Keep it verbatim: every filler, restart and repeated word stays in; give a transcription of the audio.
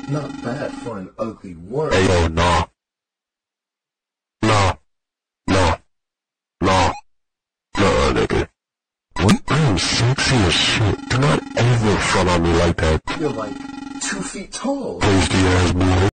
Not bad for an ugly worm. Hey, yo, nah. Nah. Nah. Nah. Nah, nigga. What? I am sexy as shit. Do not ever front on me like that. You're like two feet tall. Pasty ass boy.